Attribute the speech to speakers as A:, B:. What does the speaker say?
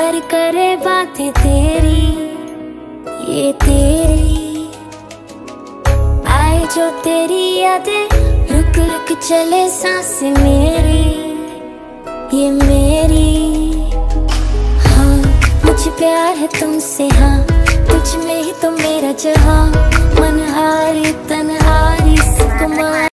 A: प्यार करे बातें तेरी, ये तेरी आए जो तेरी यादें, रुक रुक चले सांसें मेरी, ये मेरी। हाँ मुझे प्यार है तुमसे, हाँ तुझ में ही तो मेरा जहाँ, मनहारी तन्हारी सुकुमार।